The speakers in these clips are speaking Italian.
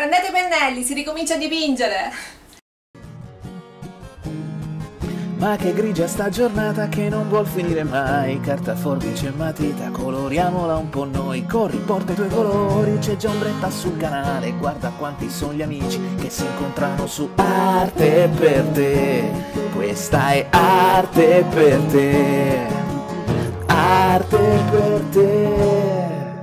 Prendete i pennelli, si ricomincia a dipingere! Ma che grigia sta giornata che non vuol finire mai. Carta, forbice e matita, coloriamola un po' noi. Corri, porta i tuoi colori, c'è già ombretta sul canale. Guarda quanti sono gli amici che si incontrano su Arte per te. Questa è arte per te. Arte per te.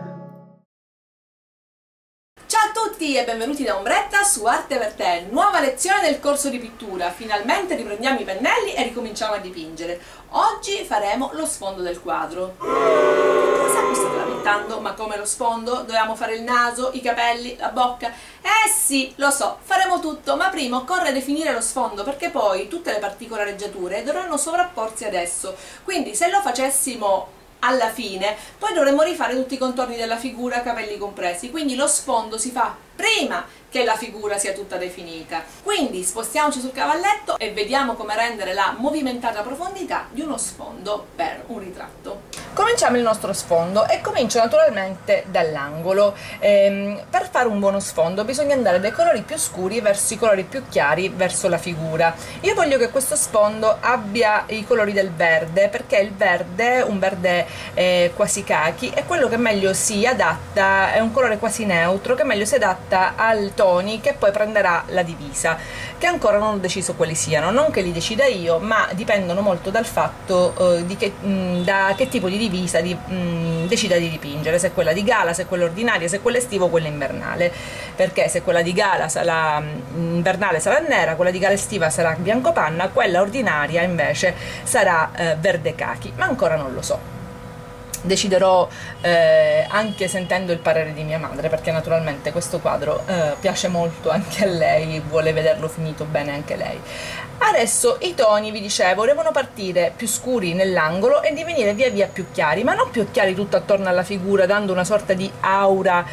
Ciao a tutti e benvenuti da Ombretta su Arte per te, nuova lezione del corso di pittura. Finalmente riprendiamo i pennelli e ricominciamo a dipingere. Oggi faremo lo sfondo del quadro. Cosa vi state lamentando? Ma come lo sfondo? Dobbiamo fare il naso, i capelli, la bocca? Eh sì, lo so, faremo tutto, ma prima occorre definire lo sfondo perché poi tutte le particolareggiature dovranno sovrapporsi ad esso. Quindi se lo facessimo alla fine, poi dovremmo rifare tutti i contorni della figura, capelli compresi, quindi lo sfondo si fa prima che la figura sia tutta definita. Quindi spostiamoci sul cavalletto e vediamo come rendere la movimentata profondità di uno sfondo per un ritratto. Cominciamo il nostro sfondo e comincio naturalmente dall'angolo. Per fare un buono sfondo bisogna andare dai colori più scuri verso i colori più chiari verso la figura. Io voglio che questo sfondo abbia i colori del verde, perché il verde, un verde quasi cachi, è quello che meglio si adatta, è un colore quasi neutro che meglio si adatta ai toni che poi prenderà la divisa, che ancora non ho deciso quali siano, non che li decida io, ma dipendono molto dal fatto da che tipo di divisa decida di dipingere, se è quella di gala, se è quella ordinaria, se è quella estiva o quella invernale, perché se quella di gala sarà invernale sarà nera, quella di gala estiva sarà bianco panna, quella ordinaria invece sarà verde cachi, ma ancora non lo so. Deciderò anche sentendo il parere di mia madre, perché naturalmente questo quadro piace molto anche a lei, vuole vederlo finito bene anche lei. Adesso i toni, vi dicevo, devono partire più scuri nell'angolo e divenire via via più chiari, ma non più chiari tutto attorno alla figura, dando una sorta di aura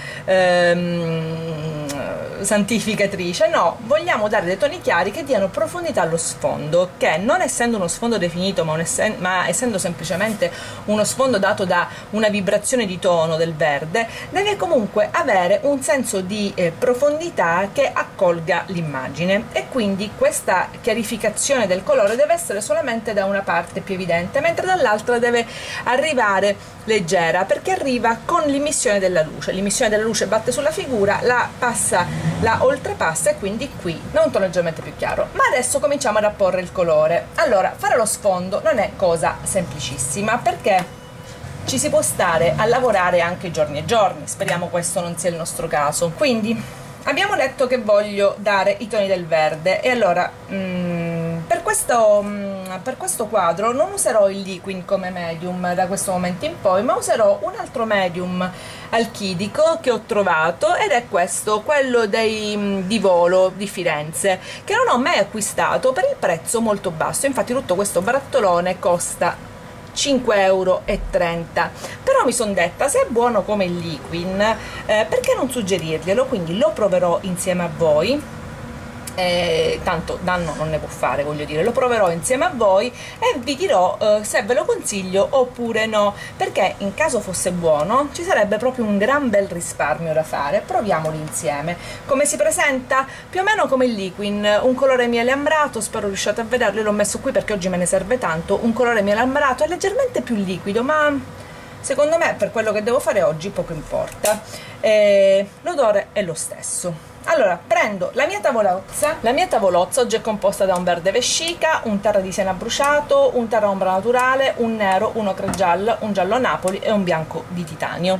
santificatrice. No, vogliamo dare dei toni chiari che diano profondità allo sfondo, che non essendo uno sfondo definito ma essendo semplicemente uno sfondo dato da una vibrazione di tono del verde, deve comunque avere un senso di profondità che accolga l'immagine, e quindi questa chiarificazione del colore deve essere solamente da una parte più evidente, mentre dall'altra deve arrivare leggera, perché arriva con l'immissione della luce. L'immissione della luce batte sulla figura, la oltrepassa, e quindi qui è un tono leggermente più chiaro. Ma adesso cominciamo ad apporre il colore. Allora, fare lo sfondo non è cosa semplicissima, perché ci si può stare a lavorare anche giorni e giorni. Speriamo questo non sia il nostro caso. Quindi abbiamo detto che voglio dare i toni del verde, e allora per questo quadro non userò il liquid come medium da questo momento in poi, ma userò un altro medium alchidico che ho trovato, ed è questo, quello di Volo di Firenze, che non ho mai acquistato per il prezzo molto basso. Infatti tutto questo barattolone costa 5,30 €, però mi sono detta, se è buono come il liquid, perché non suggerirglielo? Quindi lo proverò insieme a voi. Tanto danno non ne può fare, voglio dire, lo proverò insieme a voi e vi dirò se ve lo consiglio oppure no, perché in caso fosse buono ci sarebbe proprio un gran bel risparmio da fare. Proviamolo insieme. Come si presenta? Più o meno come il liquid, un colore miele ambrato, spero riusciate a vederlo, l'ho messo qui perché oggi me ne serve tanto. Un colore miele ambrato, è leggermente più liquido, ma secondo me per quello che devo fare oggi poco importa. L'odore è lo stesso. Allora, prendo la mia tavolozza oggi è composta da un verde vescica, un terra di siena bruciato, un terra ombra naturale, un nero, un ocra gialla, un giallo Napoli e un bianco di titanio,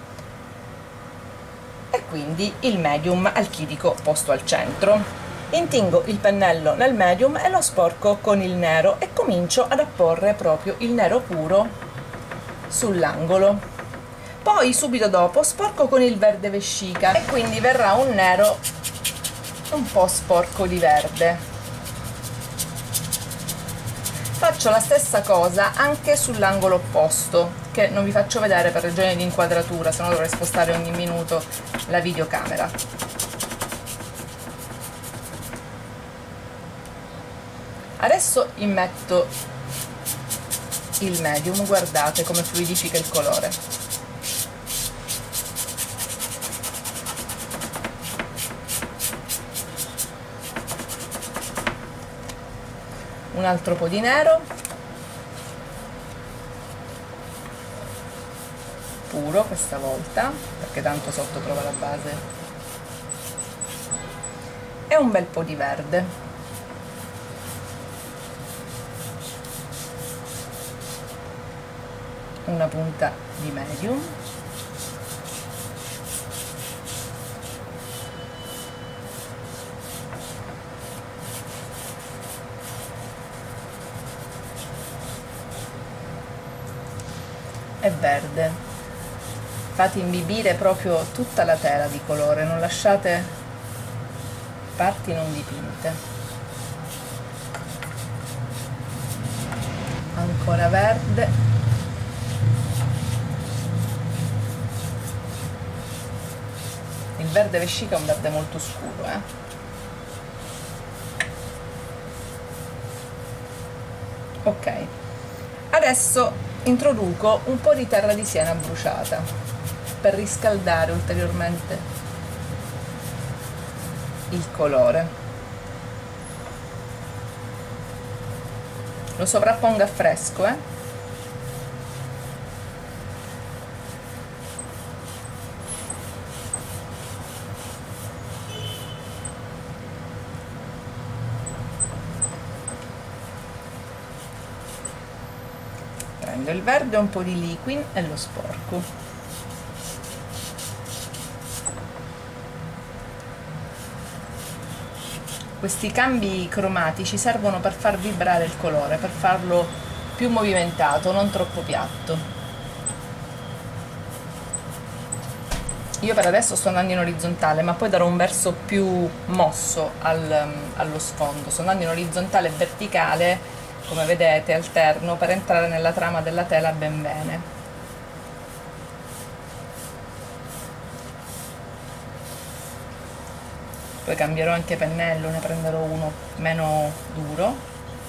e quindi il medium alchidico posto al centro. Intingo il pennello nel medium e lo sporco con il nero e comincio ad apporre proprio il nero puro sull'angolo. Poi subito dopo sporco con il verde vescica e quindi verrà un nero un po' sporco di verde. Faccio la stessa cosa anche sull'angolo opposto, che non vi faccio vedere per ragioni di inquadratura, se no dovrei spostare ogni minuto la videocamera. Adesso immetto il medium, guardate come fluidifica il colore. un altro po' di nero puro questa volta, perché tanto sotto trova la base, e un bel po' di verde. Una punta di medium. E verde. Fate imbibire proprio tutta la tela di colore, non lasciate parti non dipinte. Ancora verde. Il verde vescica è un verde molto scuro, Ok, adesso introduco un po' di terra di siena bruciata per riscaldare ulteriormente il colore. Lo sovrappongo a fresco, Prendo il verde, un po' di liquid e lo sporco. Questi cambi cromatici servono per far vibrare il colore, per farlo più movimentato, non troppo piatto. Io per adesso sto andando in orizzontale, ma poi darò un verso più mosso allo sfondo. Sto andando in orizzontale e verticale, come vedete, alterno per entrare nella trama della tela ben bene. Poi cambierò anche pennello, ne prenderò uno meno duro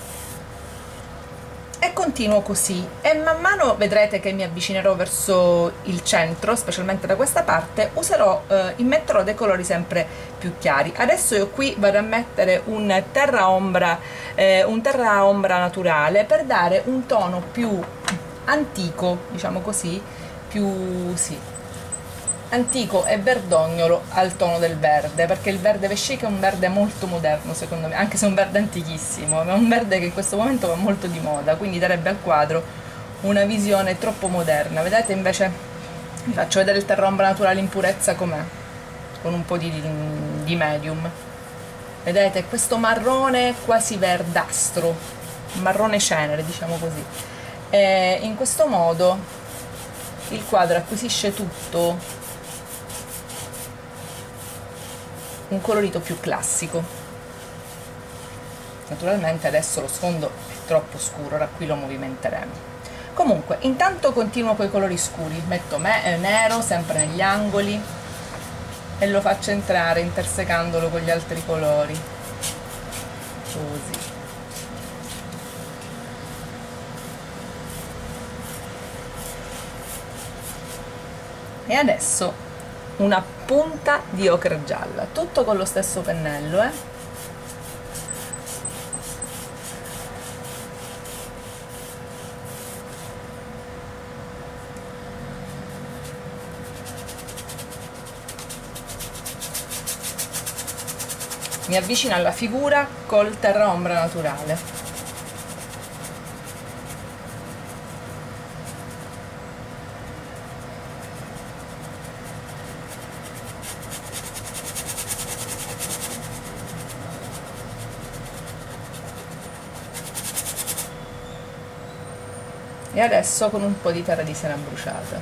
e continuo così, e man mano vedrete che mi avvicinerò verso il centro, specialmente da questa parte, immetterò dei colori sempre più chiari. Adesso io qui vado a mettere un terra ombra naturale per dare un tono più antico, diciamo così, più antico e verdognolo al tono del verde, perché il verde vescica è un verde molto moderno secondo me, anche se è un verde antichissimo, ma è un verde che in questo momento va molto di moda, quindi darebbe al quadro una visione troppo moderna. Vedete, invece vi faccio vedere il terra ombra naturale in purezza com'è, con un po' di medium. Vedete questo marrone quasi verdastro, marrone cenere, diciamo così, e in questo modo il quadro acquisisce tutto un colorito più classico. Naturalmente adesso lo sfondo è troppo scuro, ora qui lo movimenteremo. Comunque intanto continuo con i colori scuri, metto nero sempre negli angoli e lo faccio entrare intersecandolo con gli altri colori, così. E adesso una punta di ocra gialla, tutto con lo stesso pennello, Mi avvicino alla figura col terra ombra naturale. E adesso con un po' di terra di siena bruciata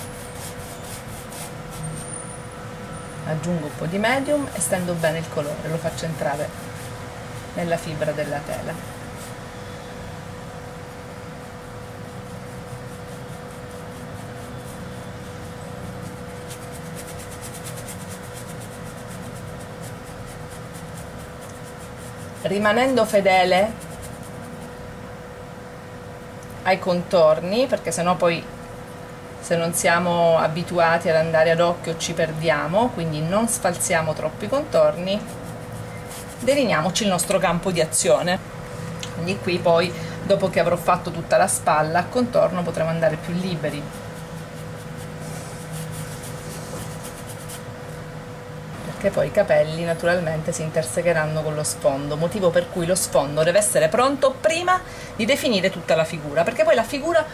aggiungo un po' di medium e stendo bene il colore, lo faccio entrare nella fibra della tela. Rimanendo fedele ai contorni, perché sennò poi, se non siamo abituati ad andare ad occhio, ci perdiamo, quindi non sfalsiamo troppo i contorni, delineiamoci il nostro campo di azione. quindi qui poi, dopo che avrò fatto tutta la spalla a contorno, potremo andare più liberi, perché poi i capelli naturalmente si intersecheranno con lo sfondo, motivo per cui lo sfondo deve essere pronto prima di definire tutta la figura, perché poi la figura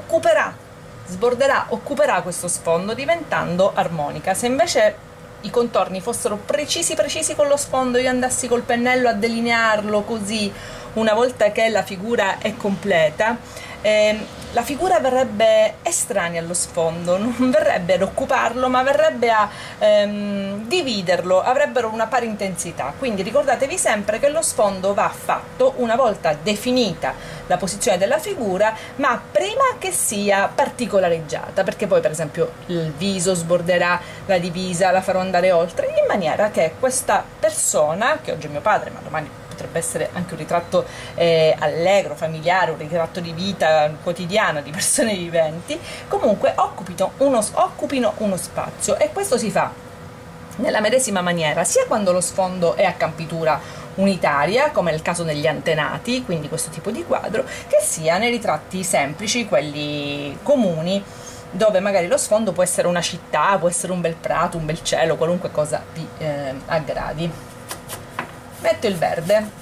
occuperà questo sfondo diventando armonica. Se invece i contorni fossero precisi con lo sfondo, io andassi col pennello a delinearlo così, una volta che la figura è completa, la figura verrebbe estranea allo sfondo, non verrebbe ad occuparlo, ma verrebbe a dividerlo, avrebbero una pari intensità. Quindi ricordatevi sempre che lo sfondo va fatto una volta definita la posizione della figura, ma prima che sia particolareggiata, perché poi per esempio il viso sborderà la divisa, la farò andare oltre, in maniera che questa persona, che oggi è mio padre, ma domani potrebbe essere anche un ritratto allegro, familiare, un ritratto di vita quotidiana di persone viventi, comunque occupino uno spazio, e questo si fa nella medesima maniera sia quando lo sfondo è a campitura unitaria, come nel caso degli antenati, quindi questo tipo di quadro, che sia nei ritratti semplici, quelli comuni, dove magari lo sfondo può essere una città, può essere un bel prato, un bel cielo, qualunque cosa vi aggradi. Metto il verde.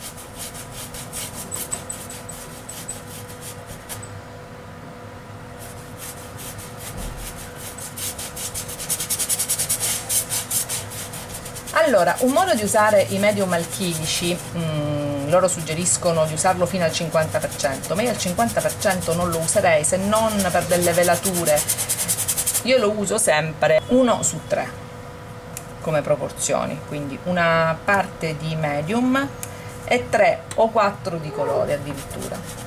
Allora, un modo di usare i medium alchilici, loro suggeriscono di usarlo fino al 50%, ma io al 50% non lo userei, se non per delle velature. Io lo uso sempre 1/3 come proporzioni, quindi una parte di medium e 3 o 4 di colore addirittura.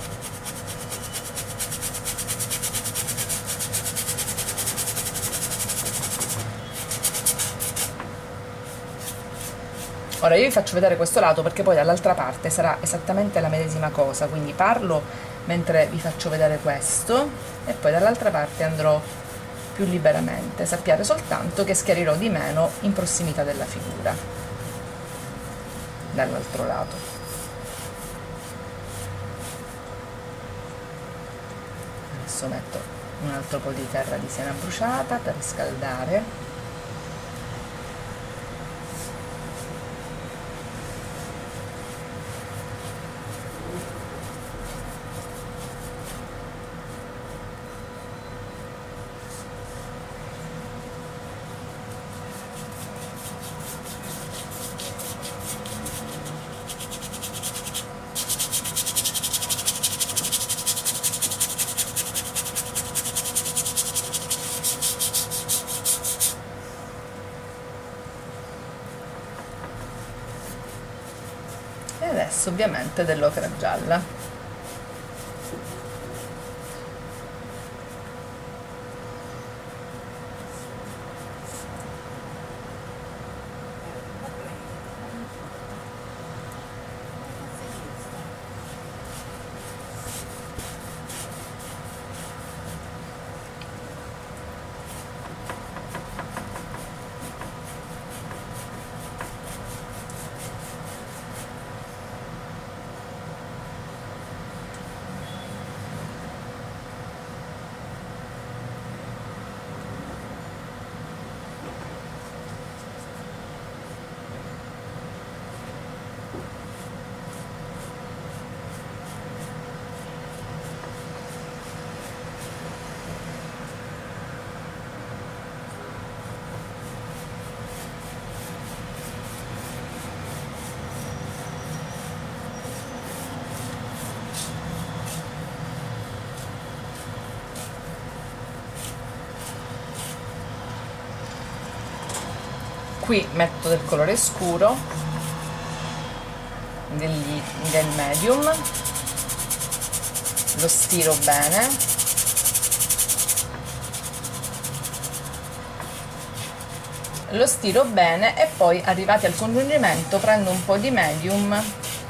Ora io vi faccio vedere questo lato perché poi dall'altra parte sarà esattamente la medesima cosa, quindi parlo mentre vi faccio vedere questo e poi dall'altra parte andrò più liberamente. Sappiate soltanto che schiarirò di meno in prossimità della figura, dall'altro lato. Adesso metto un altro po' di terra di siena bruciata per riscaldare. E adesso ovviamente dell'ocra gialla. Qui metto del colore scuro, del medium, lo stiro bene, e poi arrivati al congiungimento prendo un po' di medium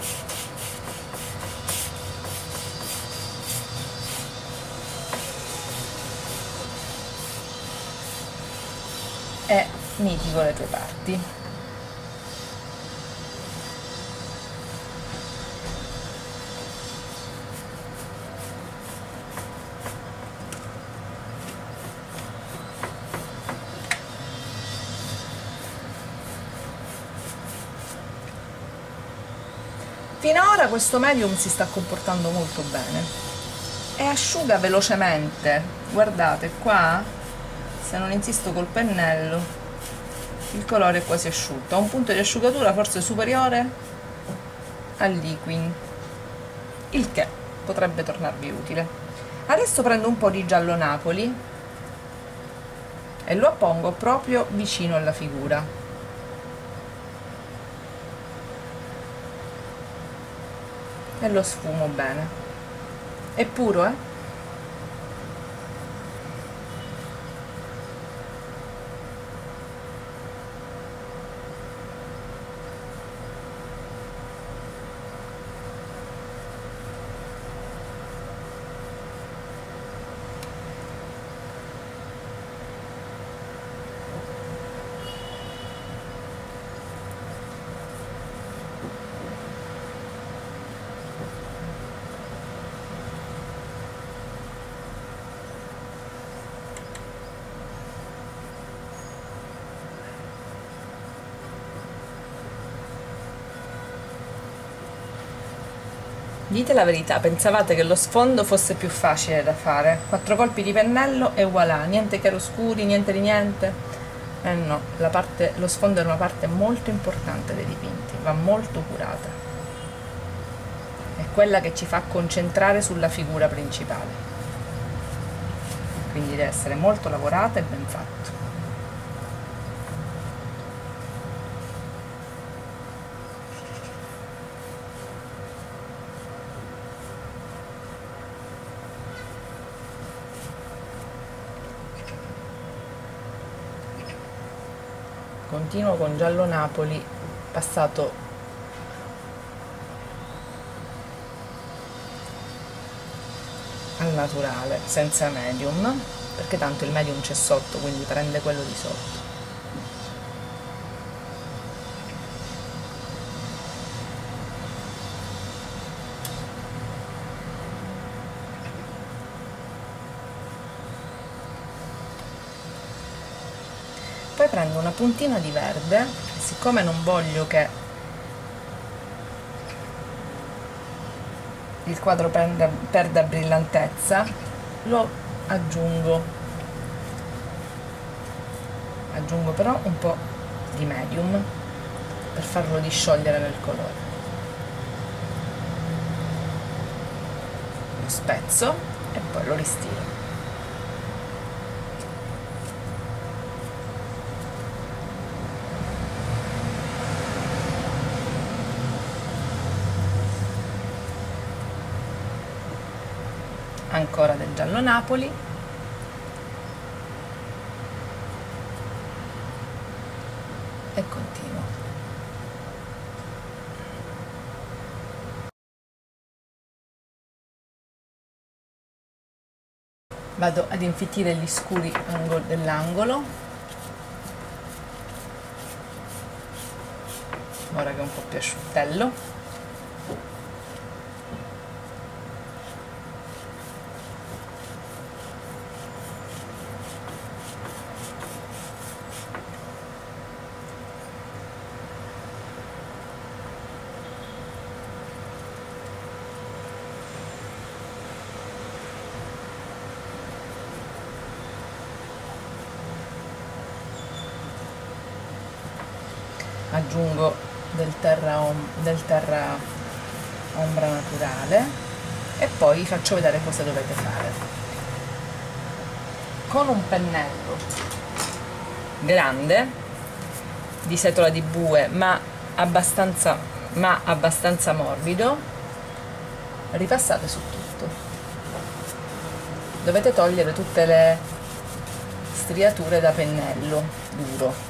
e mitigo le tue parti. Finora questo medium si sta comportando molto bene e asciuga velocemente. Guardate qua, se non insisto col pennello, il colore è quasi asciutto, ha un punto di asciugatura forse superiore al liquid, il che potrebbe tornarvi utile. Adesso prendo un po' di giallo Napoli e lo appongo proprio vicino alla figura. E lo sfumo bene. È puro, eh? Dite la verità, pensavate che lo sfondo fosse più facile da fare? 4 colpi di pennello e voilà, niente chiaroscuri, niente di niente. No, lo sfondo è una parte molto importante dei dipinti, va molto curata. È quella che ci fa concentrare sulla figura principale. Quindi deve essere molto lavorata e ben fatto. Continuo con giallo Napoli passato al naturale, senza medium, perché tanto il medium c'è sotto, quindi prende quello di sotto. Poi prendo una puntina di verde, siccome non voglio che il quadro perda brillantezza, lo aggiungo però un po' di medium per farlo disciogliere nel colore. Lo spezzo e poi lo ristiro. Ancora del giallo Napoli e continuo. Vado ad infittire gli scuri dell'angolo, ora che è un po' più asciuttello. Aggiungo del terra ombra naturale e poi vi faccio vedere cosa dovete fare. Con un pennello grande di setola di bue ma abbastanza morbido, ripassate su tutto. Dovete togliere tutte le striature da pennello duro.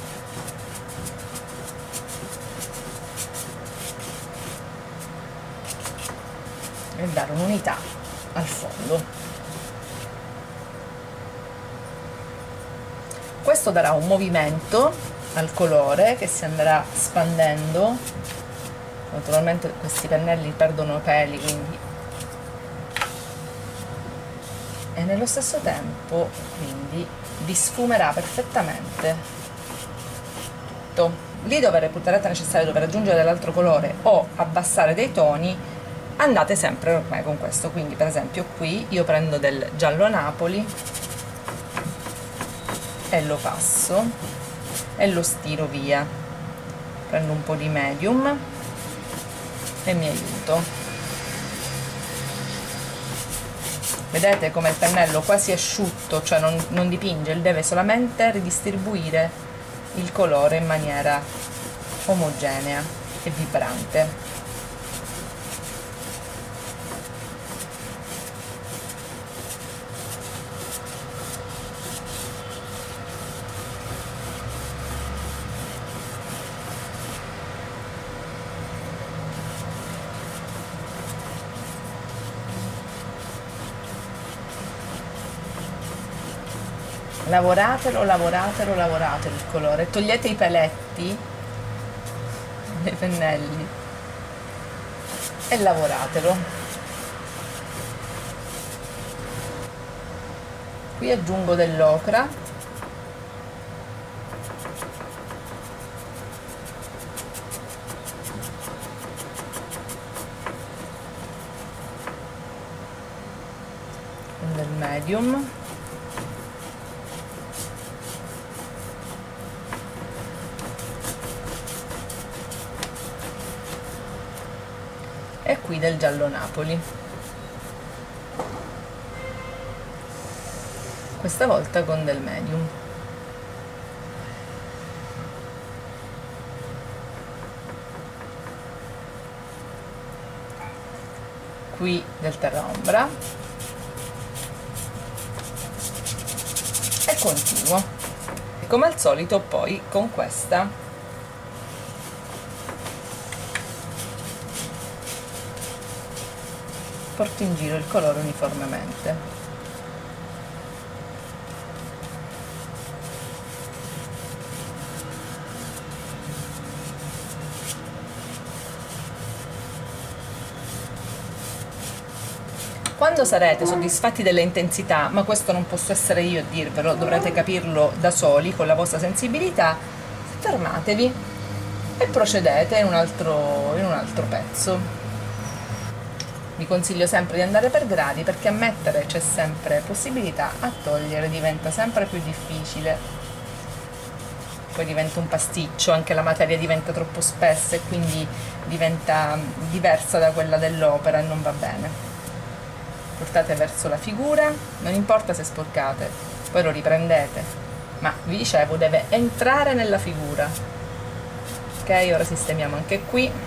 E dare un'unità al fondo. Questo darà un movimento al colore che si andrà spandendo. Naturalmente questi pennelli perdono peli, quindi, e nello stesso tempo quindi vi sfumerà perfettamente tutto. lì dove reputerete necessario dover aggiungere dell'altro colore o abbassare dei toni, andate sempre ormai con questo. Quindi per esempio qui io prendo del giallo Napoli e lo passo e lo stiro via, prendo un po' di medium e mi aiuto. Vedete come il pennello quasi asciutto, cioè non dipinge, deve solamente ridistribuire il colore in maniera omogenea e vibrante. Lavoratelo, lavoratelo, lavoratelo il colore, togliete i peletti dei pennelli e lavoratelo. Qui aggiungo dell'ocra, con del medium. E qui del giallo Napoli, questa volta con del medium. Qui del terra ombra e continuo, e come al solito poi con questa porto in giro il colore uniformemente. Quando sarete soddisfatti delle intensità, ma questo non posso essere io a dirvelo, dovrete capirlo da soli con la vostra sensibilità, fermatevi e procedete in un altro pezzo. Vi consiglio sempre di andare per gradi, perché a mettere c'è sempre possibilità, a togliere diventa sempre più difficile, poi diventa un pasticcio, anche la materia diventa troppo spessa e quindi diventa diversa da quella dell'opera e non va bene. Portate verso la figura, non importa se sporcate, poi lo riprendete, ma vi dicevo deve entrare nella figura. Ok, ora sistemiamo anche qui.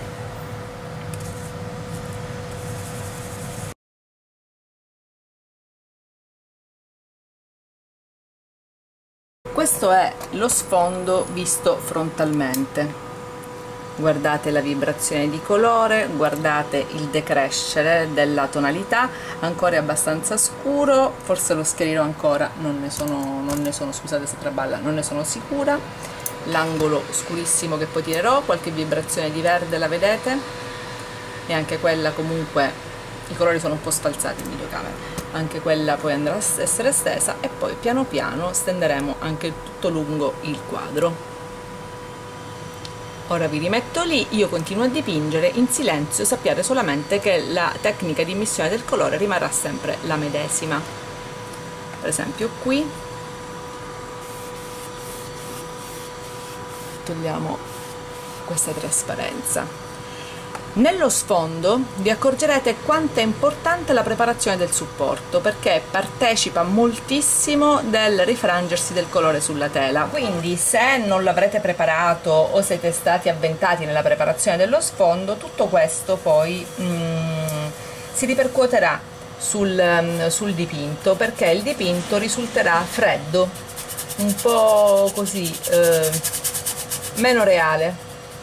Questo è lo sfondo visto frontalmente. Guardate la vibrazione di colore, guardate il decrescere della tonalità, ancora è abbastanza scuro, forse lo schiarirò ancora, non ne sono, scusate se traballa, non ne sono sicura. L'angolo scurissimo che poi tirerò, qualche vibrazione di verde la vedete? E anche quella comunque, i colori sono un po' sfalsati in videocamera. Anche quella poi andrà a essere stesa e poi piano piano stenderemo anche tutto lungo il quadro. Ora vi rimetto lì, io continuo a dipingere in silenzio, sappiate solamente che la tecnica di immissione del colore rimarrà sempre la medesima. Per esempio qui togliamo questa trasparenza. Nello sfondo vi accorgerete quanto è importante la preparazione del supporto, perché partecipa moltissimo del rifrangersi del colore sulla tela. Quindi se non l'avrete preparato o siete stati avventati nella preparazione dello sfondo, tutto questo poi si ripercuoterà sul dipinto, perché il dipinto risulterà freddo, un po' così, meno reale.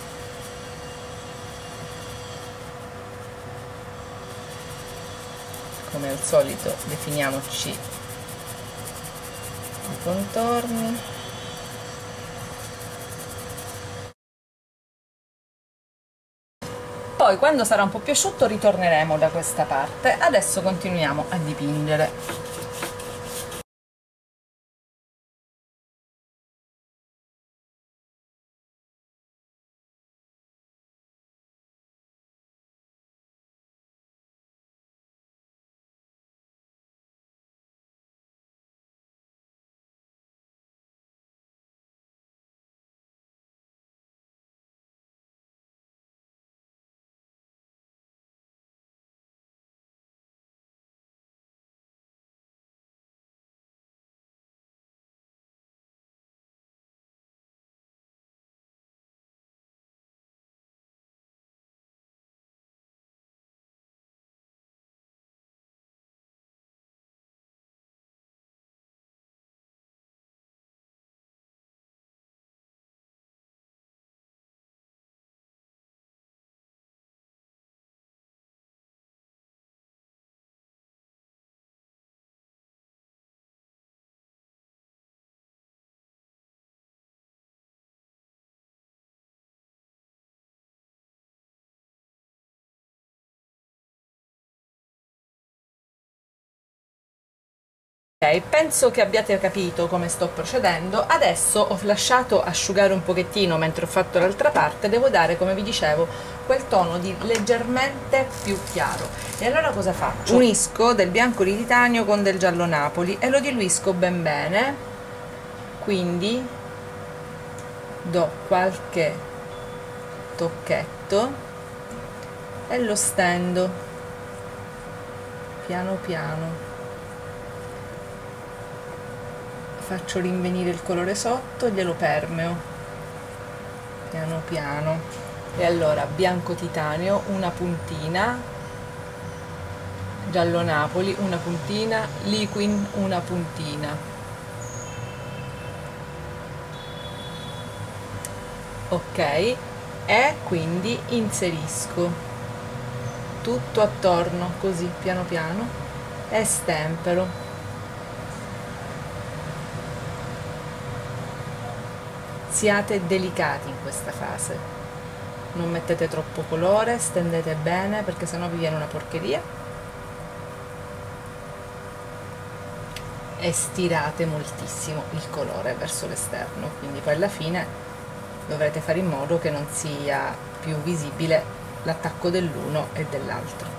Come al solito definiamoci i contorni. Poi quando sarà un po' più asciutto ritorneremo da questa parte. Adesso continuiamo a dipingere. Ok, penso che abbiate capito come sto procedendo. Adesso ho lasciato asciugare un pochettino mentre ho fatto l'altra parte. Devo dare, come vi dicevo, quel tono di leggermente più chiaro. E allora cosa faccio? Unisco del bianco di titanio con del giallo Napoli e lo diluisco ben bene, quindi do qualche tocchetto e lo stendo piano piano. Faccio rinvenire il colore sotto, glielo permeo piano piano. E allora bianco titanio una puntina, giallo Napoli una puntina, liquin una puntina. Ok, e quindi inserisco tutto attorno così piano piano e stempero. Siate delicati in questa fase, non mettete troppo colore, stendete bene perché sennò vi viene una porcheria, e stirate moltissimo il colore verso l'esterno, quindi poi alla fine dovrete fare in modo che non sia più visibile l'attacco dell'uno e dell'altro.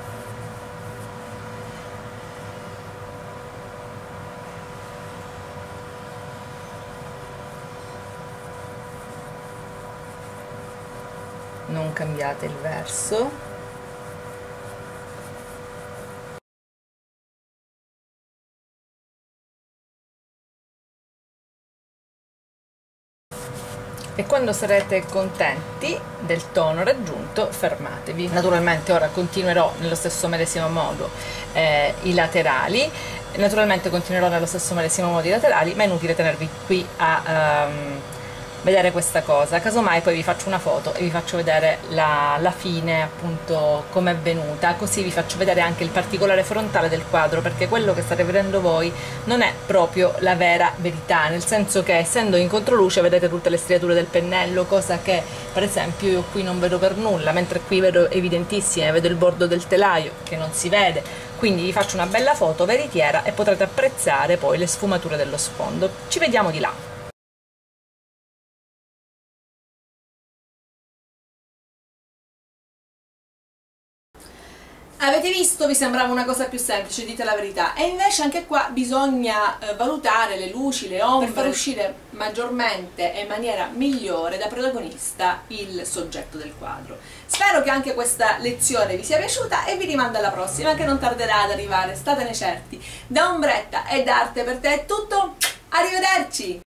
Non cambiate il verso. E quando sarete contenti del tono raggiunto, fermatevi. Naturalmente ora continuerò nello stesso medesimo modo i laterali, naturalmente continuerò nello stesso medesimo modo i laterali, ma è inutile tenervi qui a vedere questa cosa. Casomai poi vi faccio una foto e vi faccio vedere la fine, appunto, come è venuta, così vi faccio vedere anche il particolare frontale del quadro, perché quello che state vedendo voi non è proprio la vera verità, nel senso che essendo in controluce vedete tutte le striature del pennello, cosa che per esempio io qui non vedo per nulla, mentre qui vedo evidentissime, vedo il bordo del telaio che non si vede. Quindi vi faccio una bella foto veritiera e potrete apprezzare poi le sfumature dello sfondo. Ci vediamo di là. Avete visto? Vi sembrava una cosa più semplice, dite la verità, e invece anche qua bisogna valutare le luci, le ombre, per far uscire maggiormente e in maniera migliore da protagonista il soggetto del quadro. Spero che anche questa lezione vi sia piaciuta e vi rimando alla prossima, che non tarderà ad arrivare, statene certi. Da Ombretta e da Arte per te è tutto, arrivederci!